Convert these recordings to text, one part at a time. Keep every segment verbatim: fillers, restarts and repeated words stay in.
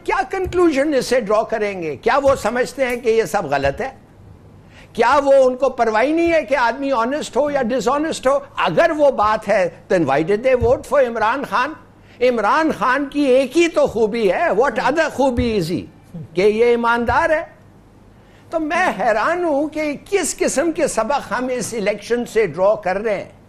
کیا کنکلوژن اس سے ڈرا کریں گے؟ کیا وہ سمجھتے ہیں کہ یہ سب غلط ہے؟ کیا وہ ان کو پرواہ نہیں ہے کہ آدمی آنےسٹ ہو یا ڈس آنےسٹ ہو؟ اگر وہ بات ہے then why did they vote for Imran Khan? Imran Khan کی ایک ہی تو خوبی ہے، what other خوبی is he؟ کہ یہ ایماندار ہے۔ تو میں حیران ہوں کہ کس قسم کے سبق ہم اس الیکشن سے ڈرا کر رہے ہیں۔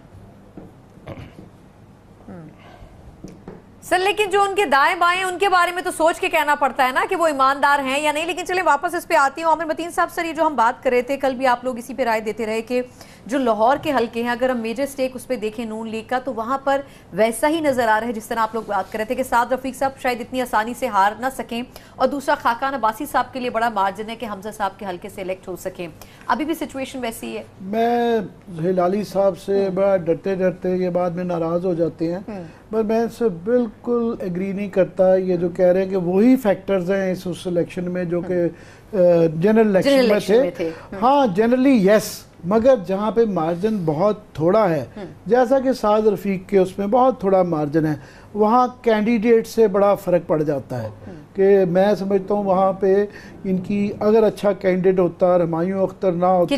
سر لیکن جو ان کے دائیں بائیں ان کے بارے میں تو سوچ کے کہنا پڑتا ہے نا کہ وہ ایماندار ہیں یا نہیں۔ لیکن چلیں واپس اس پہ آتی ہوں۔ عامر متین صاحب سر، یہ جو ہم بات کر رہے تھے کل بھی آپ لوگ اسی پہ رائے دیتے رہے کہ جو لاہور کے حلقے ہیں اگر ہم میجر سٹیک اس پہ دیکھیں نون لیگ کا تو وہاں پر ویسا ہی نظر آ رہا ہے جس طرح آپ لوگ بات کر رہے تھے کہ سعد رفیق صاحب شاید اتنی آسانی سے ہار نہ سکیں، اور دوسرا خاقان عباسی صاحب کے لیے بڑا مارجن ہے کہ حمزہ صاحب کے حلقے سے الیکٹ ہو سکیں۔ ابھی بھی سچویشن ویسی ہے؟ میں ہلالی صاحب سے بڑا ڈرتے ڈرتے یہ بعد میں ناراض ہو جاتے ہیں، پر میں اس سے بالکل ایگری نہیں کرتا یہ جو کہہ رہے ہیں کہ وہی فیکٹرز ہیں اس اس الیکشن میں جو کہ جنرل الیکشن میں تھے۔ ہاں جنرلی یس، مگر جہاں پہ مارجن بہت تھوڑا ہے، جیسا کہ سعد رفیق کے اس میں بہت تھوڑا مارجن ہے، وہاں کینڈیڈیٹ سے بڑا فرق پڑ جاتا ہے کہ میں سمجھتا ہوں وہاں پہ ان کی اگر اچھا کینڈیڈیٹ ہوتا، ہمایوں اختر نہ ہوتے،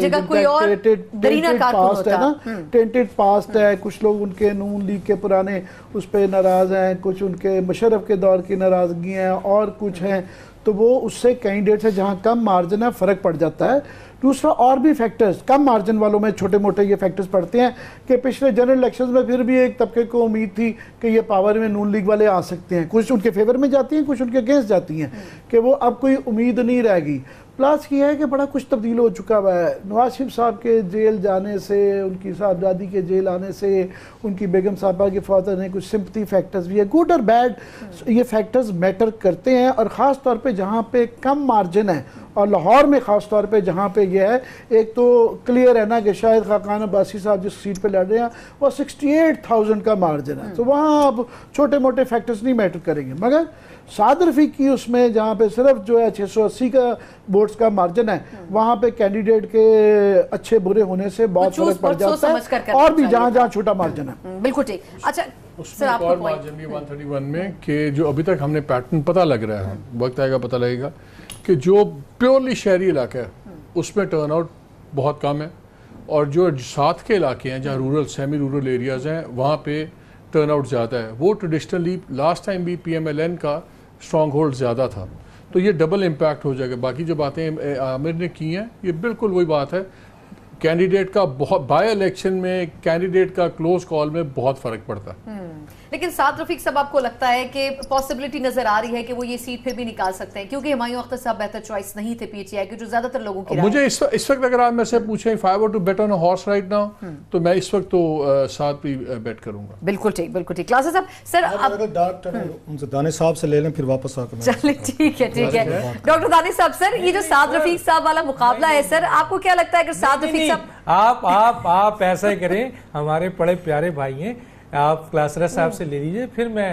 پاسٹ ہے نا، ٹینٹڈ پاسٹ ہے، کچھ لوگ ان کے نون لیگ کے پرانے اس پہ ناراض ہیں، کچھ ان کے مشرف کے دور کی ناراضگی ہیں اور کچھ ہیں، تو وہ اس سے کینڈیڈیٹ سے جہاں کم مارجن ہے فرق پڑ جاتا ہے۔ دوسرا اور بھی فیکٹرز کم مارجن والوں میں چھوٹے موٹے یہ فیکٹرز پڑتے ہیں کہ پچھلے جنرل الیکشنز میں پھر بھی ایک طبقے کو امید تھی کہ یہ پاور میں نون لیگ والے آ سکتے ہیں، کچھ ان کے فیور میں جاتی ہیں، کچھ ان کے اگینسٹ جاتی ہیں، کہ وہ اب کوئی امید نہیں رہ گئی۔ پلس یہ ہے کہ بڑا کچھ تبدیل ہو چکا ہوا ہے، نواز شریف صاحب کے جیل جانے سے، ان کی صاحبزادی کے جیل آنے سے، ان کی بیگم صاحبہ کے فادر نے کچھ سمپتھی فیکٹرز بھی ہے، گڈ اور بیڈ یہ فیکٹرز میٹر کرتے ہیں، اور خاص طور پہ جہاں پہ کم مارجن ہے، اور لاہور میں خاص طور پہ جہاں پہ یہ ہے، ایک تو کلیئر ہے نا کہ شاید خاقان عباسی صاحب جس سیٹ پہ لڑ رہے ہیں وہ سکسٹی ایٹ تھاؤزنڈ کا مارجن ہے، تو وہاں اب چھوٹے موٹے فیکٹرز نہیں میٹر کریں گے۔ مگر سعد رفیق کی اس میں جہاں پہ صرف جو ہے چھ سو اسی کا ووٹس کا مارجن ہے، وہاں پہ کینڈیڈیٹ کے اچھے برے ہونے سے بہت فرق پڑ جاتا ہے، اور بھی جہاں جہاں چھوٹا مارجن ہے۔ بالکل ٹھیک۔ اچھا اس میں ایک اور مارجن بھی ون تھرٹی ون میں کہ جو ابھی تک ہم نے پیٹرن پتہ لگ رہا ہے، وقت آئے گا پتہ لگے گا کہ جو پیورلی شہری علاقہ ہے اس میں ٹرن آؤٹ بہت کم ہے، اور جو ساتھ کے علاقے ہیں جہاں رورل سیمی رورل ایریاز ہیں وہاں پہ ٹرن آؤٹ زیادہ ہے۔ وہ ٹریڈیشنلی لاسٹ ٹائم بھی پی ایم ایل این کا اسٹرانگ ہولڈ زیادہ تھا، تو یہ ڈبل امپیکٹ ہو جائے گا۔ باقی جو باتیں عامر نے کی ہیں یہ بالکل وہی بات ہے، کینڈیڈیٹ کا بہت بائی الیکشن میں کینڈیڈیٹ کا کلوز کال میں بہت فرق پڑتا ہے۔ لیکن سعد رفیق صاحب آپ کو لگتا ہے کہ پاسبلٹی نظر آ رہی ہے کہ وہ یہ سیٹ پھر بھی نکال سکتے ہیں، کیونکہ ہمایوں اختر صاحب بہتر چوائس نہیں تھے پی ٹی آئی کے جو زیادہ تر لوگوں کی رائے؟ مجھے اس وقت اگر آپ میں سے پوچھیں if I were to bet on a horse right now تو میں اس وقت تو سعد پہ بیٹ کروں گا۔ بالکل ٹھیک، بالکل ٹھیک۔ کلاسز صاحب سر اگر ڈاکٹر ان سے دانش صاحب سے لے لیں پھر واپس آ کر چلیں ٹھیک ہے ٹھیک ہے ڈاکٹر دانش صاحب، سر یہ جو سعد رفیق صاحب والا مقابلہ ہے سر آپ کو کیا لگتا ہے اگر سعد رفیق صاحب؟ آپ آپ آپ ایسا ہی کریں، ہمارے بڑے پیارے بھائی ہیں، آپ کلاسرہ صاحب سے لے لیجئے، پھر میں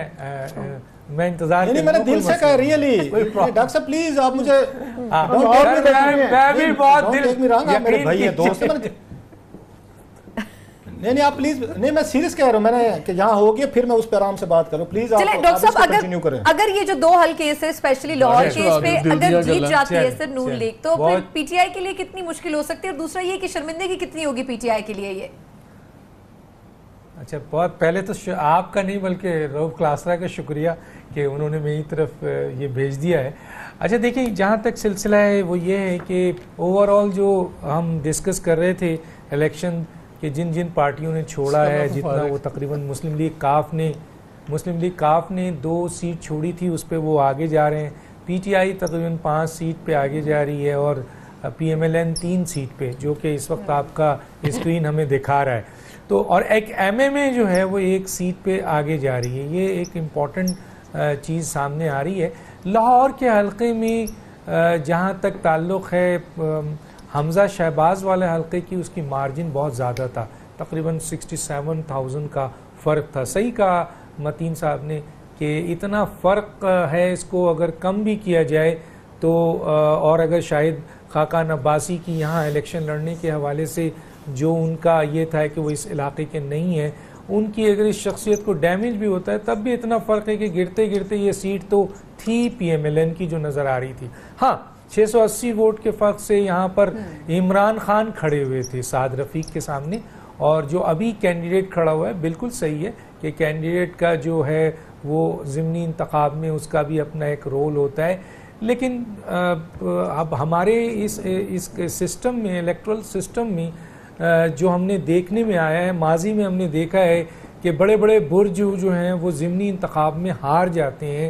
میں انتظار نہیں میں نے دل سے کہا ریئلی ڈاکٹر صاحب پلیز آپ مجھے میں بھی بہت دل میرے بھائی ہیں دوست نہیں نہیں آپ پلیز نہیں میں سیریس کہہ رہا ہوں میں نے کہ جہاں ہوگی پھر میں اس پہ آرام سے بات کروں پلیز آپ ڈاکٹر صاحب اگر اگر یہ جو دو حلقے سے اسپیشلی لاہور کے اس پہ اگر جیت جاتی ہے سر نون لیگ تو پھر پی ٹی آئی کے لیے کتنی مشکل ہو سکتی ہے، اور دوسرا یہ کہ شرمندگی کتنی ہوگی پی ٹی آئی کے لیے؟ یہ اچھا بہت پہلے تو آپ کا نہیں بلکہ روف کلاسرہ کا شکریہ کہ انہوں نے میری طرف یہ بھیج دیا ہے۔ اچھا دیکھیں جہاں تک سلسلہ ہے وہ یہ ہے کہ اوور آل جو ہم ڈسکس کر رہے تھے الیکشن کہ جن جن پارٹیوں نے چھوڑا ہے جتنا وہ تقریباً مسلم لیگ کاف نے مسلم لیگ کاف نے دو سیٹ چھوڑی تھی اس پہ وہ آگے جا رہے ہیں، پی ٹی آئی تقریباً پانچ سیٹ پہ آگے جا رہی ہے، اور پی ایم ایل این تین سیٹ پہ جو کہ اس وقت آپ کا اسکرین ہمیں دکھا رہا ہے، تو اور ایک ایم ایم اے جو ہے وہ ایک سیٹ پہ آگے جا رہی ہے۔ یہ ایک امپورٹنٹ چیز سامنے آ رہی ہے۔ لاہور کے حلقے میں جہاں تک تعلق ہے حمزہ شہباز والے حلقے کی، اس کی مارجن بہت زیادہ تھا، تقریباً سکسٹی سیون تھاؤزنڈ کا فرق تھا۔ صحیح کہا متین صاحب نے کہ اتنا فرق ہے، اس کو اگر کم بھی کیا جائے تو، اور اگر شاید خاقان عباسی کی یہاں الیکشن لڑنے کے حوالے سے جو ان کا یہ تھا کہ وہ اس علاقے کے نہیں ہیں، ان کی اگر اس شخصیت کو ڈیمیج بھی ہوتا ہے تب بھی اتنا فرق ہے کہ گرتے گرتے یہ سیٹ تو تھی پی ایم ایل این کی جو نظر آ رہی تھی. ہاں چھ سو اسی ووٹ کے فرق سے یہاں پر عمران خان کھڑے ہوئے تھے سعد رفیق کے سامنے, اور جو ابھی کینڈیڈیٹ کھڑا ہوا ہے بالکل صحیح ہے کہ کینڈیڈیٹ کا جو ہے وہ ضمنی انتخاب میں اس کا بھی اپنا ایک رول ہوتا ہے. لیکن اب ہمارے اس اس سسٹم میں, الیکٹرل سسٹم میں جو ہم نے دیکھنے میں آیا ہے, ماضی میں ہم نے دیکھا ہے کہ بڑے بڑے برج جو ہیں وہ ضمنی انتخاب میں ہار جاتے ہیں.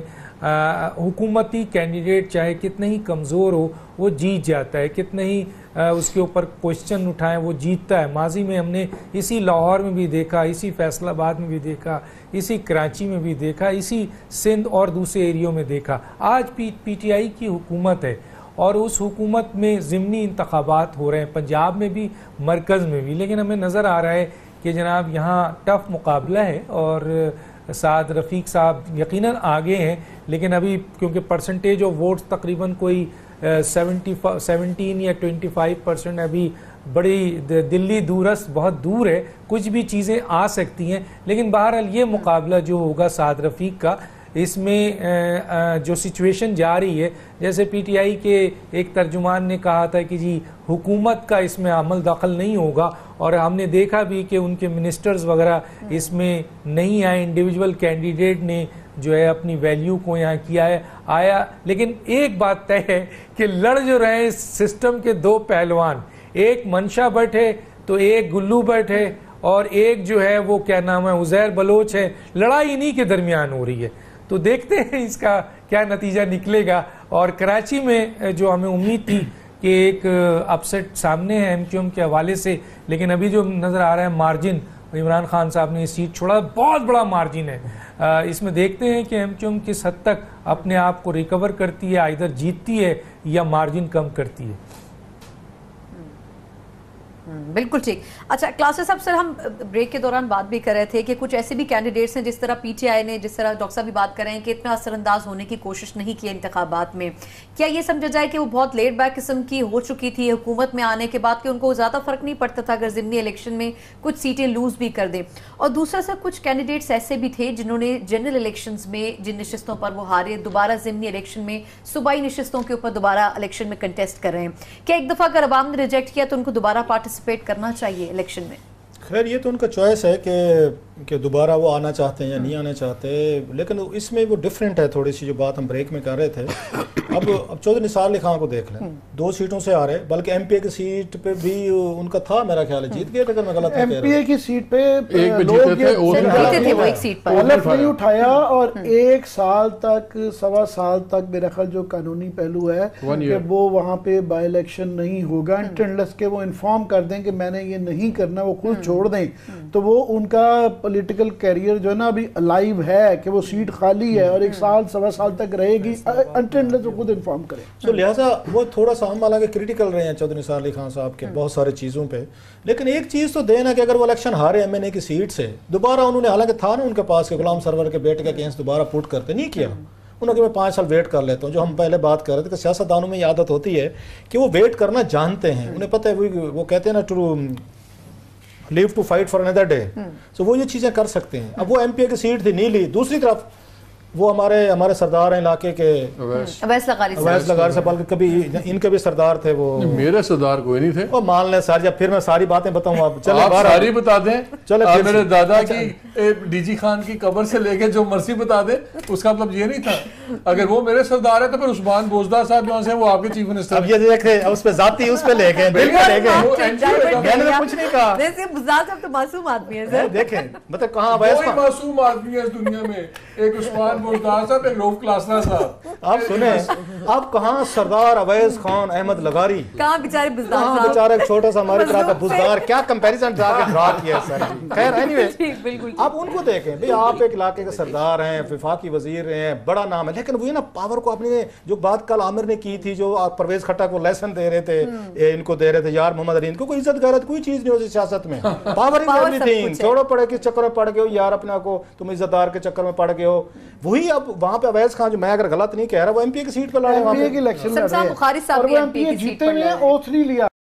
حکومتی کینڈیڈیٹ چاہے کتنا ہی کمزور ہو وہ جیت جاتا ہے, کتنا ہی اس کے اوپر کوشچن اٹھائیں وہ جیتتا ہے. ماضی میں ہم نے اسی لاہور میں بھی دیکھا, اسی فیصل آباد میں بھی دیکھا, اسی کراچی میں بھی دیکھا, اسی سندھ اور دوسرے ایریوں میں دیکھا. آج پی پی ٹی آئی کی حکومت ہے اور اس حکومت میں ضمنی انتخابات ہو رہے ہیں, پنجاب میں بھی مرکز میں بھی, لیکن ہمیں نظر آ رہا ہے کہ جناب یہاں ٹف مقابلہ ہے اور سعد رفیق صاحب یقیناً آگے ہیں, لیکن ابھی کیونکہ پرسنٹیج آف ووٹس تقریباً کوئی سیونٹی سیونٹین یا ٹوینٹی فائیو پرسینٹ ابھی بڑی دلی دورست بہت دور ہے, کچھ بھی چیزیں آ سکتی ہیں. لیکن بہرحال یہ مقابلہ جو ہوگا سعد رفیق کا, اس میں جو سچویشن جا رہی ہے, جیسے پی ٹی آئی کے ایک ترجمان نے کہا تھا کہ جی حکومت کا اس میں عمل دخل نہیں ہوگا, اور ہم نے دیکھا بھی کہ ان کے منسٹرز وغیرہ اس میں نہیں آئے, انڈیویجول کینڈیڈیٹ نے جو ہے اپنی ویلیو کو یہاں کیا ہے آیا. لیکن ایک بات طے ہے کہ لڑ جو رہے اس سسٹم کے دو پہلوان, ایک منشا بٹ ہے تو ایک گلو بٹ ہے, اور ایک جو ہے وہ کیا نام ہے عزیر بلوچ ہے. لڑائی انہی کے درمیان ہو رہی ہے, تو دیکھتے ہیں اس کا کیا نتیجہ نکلے گا. اور کراچی میں جو ہمیں امید تھی کہ ایک اپسیٹ سامنے ہے ایم کیو ایم کے حوالے سے, لیکن ابھی جو نظر آ رہا ہے مارجن, عمران خان صاحب نے یہ سیٹ چھوڑا, بہت بڑا مارجن ہے. اس میں دیکھتے ہیں کہ ایم کیو ایم کس حد تک اپنے آپ کو ریکور کرتی ہے, ادھر جیتتی ہے یا مارجن کم کرتی ہے. بالکل ٹھیک. اچھا کلاسر صاحب, سر ہم بریک کے دوران بات بھی کر رہے تھے کہ کچھ ایسے بھی کینڈیڈیٹس ہیں جس طرح پی ٹی آئی نے, جس طرح ڈاکٹر صاحب بھی بات کر رہے ہیں کہ اتنا اثر انداز ہونے کی کوشش نہیں کی انتخابات میں. کیا یہ سمجھا جائے کہ وہ بہت لیٹ بیک قسم کی ہو چکی تھی حکومت میں آنے کے بعد, کہ ان کو زیادہ فرق نہیں پڑتا تھا اگر ضمنی الیکشن میں کچھ سیٹیں لوز بھی کر دیں؟ اور دوسرا سر کچھ کینڈیڈیٹس ایسے بھی تھے جنہوں نے جنرل الیکشنز میں جن نشستوں پر وہ ہارے, دوبارہ ضمنی الیکشن میں صوبائی نشستوں کے اوپر دوبارہ الیکشن میں کنٹیسٹ کر رہے ہیں. کیا ایک دفعہ اگر عوام نے ریجیکٹ کیا تو ان کو دوبارہ پارٹیسپیٹ کرنا چاہیے الیکشن میں؟ خیر یہ تو ان کا چوائس ہے کہ کہ دوبارہ وہ آنا چاہتے ہیں یا نہیں آنا چاہتے, لیکن اس میں وہ ڈیفرنٹ ہے تھوڑی سی جو بات ہم بریک میں کر رہے تھے. اب اب چودھری نثار علی خان کو دیکھ لیں, دو سیٹوں سے آ رہے, بلکہ ایم پی اے کی سیٹ پہ بھی ان کا تھا, میرا خیال ہے جیت گئے تھے اگر میں غلط نہیں کہہ رہا. ایم پی اے کی سیٹ پہ لوگ جیتے تھے وہ ایک سیٹ پر, حلف نہیں اٹھایا, اور ایک سال تک سوا سال تک میرا خیال جو قانونی پہلو ہے کہ وہ وہاں پہ بائی الیکشن نہیں ہوگا انٹرنلس کے وہ انفارم کر دیں کہ میں نے یہ نہیں کرنا, وہ خود چھوڑ دیں, تو وہ ان کا پولیٹیکل کیریئر جو ہے نا ابھی الائیو ہے کہ وہ سیٹ خالی ہے اور ایک سال سوا سال تک رہے گی, انٹرنلس وہ خود انفارم کریں. تو لہٰذا وہ تھوڑا سا ہم حالانکہ کریٹیکل رہے ہیں چودھری نثار علی خان صاحب کے بہت سارے چیزوں پہ, لیکن ایک چیز تو دینا کہ اگر وہ الیکشن ہارے ایم این اے کی سیٹ سے, دوبارہ انہوں نے, حالانکہ تھا نا ان کے پاس کہ غلام سرور کے بیٹے کا کیس دوبارہ پٹ کرتے, نہیں کیا انہوں نے, کہ میں پانچ سال ویٹ کر لیتا ہوں. جو ہم پہلے بات کر رہے تھے کہ سیاستدانوں میں یہ عادت ہوتی ہے کہ وہ ویٹ کرنا جانتے ہیں, انہیں پتہ ہے, وہ کہتے ہیں نا to live to fight for another day, so وہ یہ چیزیں کر سکتے ہیں. اب وہ ایم پی اے کی سیٹ تھی نہیں لی, دوسری طرف وہ ہمارے ہمارے سردار ہیں علاقے کے اویس لغاری اویس لغاری سے, بلکہ کبھی ان کے بھی سردار تھے, وہ میرے سردار کوئی نہیں تھے. وہ مان لیں سر, جب پھر میں ساری باتیں بتاؤں, آپ چلے آپ ساری بتا دیں. چلے میرے دادا کی ڈی جی خان کی قبر سے لے کے جو مرسی بتا دیں, اس کا مطلب یہ نہیں تھا. اگر وہ میرے سردار ہے تو پھر عثمان بوزدار صاحب جو ہیں وہ آپ کے چیف منسٹر. اب یہ دیکھیں اس پہ ذاتی اس پہ لے گئے, دل پہ لے گئے, میں نے کچھ نہیں کہا. بوزدار صاحب تو معصوم آدمی ہے سر, دیکھیں مطلب کہاں اویس کوئی معصوم آدمی ہے اس دنیا میں, ایک عثمان بوزدار صاحب, ایک روف کلاسرا صاحب. آپ سنیں, آپ کہاں سردار اویس خان احمد لغاری, کہاں بیچارے بزدار کہاں صاحب, بیچارہ ایک چھوٹا سا ہماری طرح کا بزدار, کیا کمپیریزن ڈرا کے ڈرا کیا سر. خیر اینی وے, بالکل آپ ان کو دیکھیں بھئی, آپ ایک علاقے کے سردار ہیں, وفاقی وزیر ہیں, بڑا نام ہے, لیکن وہ نا پاور کو اپنے, جو بات کل عامر نے کی تھی, جو پرویز کھٹا کو لیسن دے رہے تھے, ان کو دے رہے تھے یار محمد علی, ان کو کوئی عزت غیرت کوئی چیز نہیں ہوتی سیاست میں. پاور از ایوری تھنگ, چھوڑو پڑے کس چکر میں پڑ گئے ہو یار, اپنا کو تم عزت دار کے چکر میں پڑ گئے ہو. وہی اب وہاں پہ اویس خان, جو میں اگر غلط نہیں کہہ رہا, وہ ایم پی اے کی سیٹ پہ لڑے, ایم پی اے کی الیکشن لڑے, بخاری صاحب اور وہ ایم پی اے جیتے ہوئے او تھری لیا.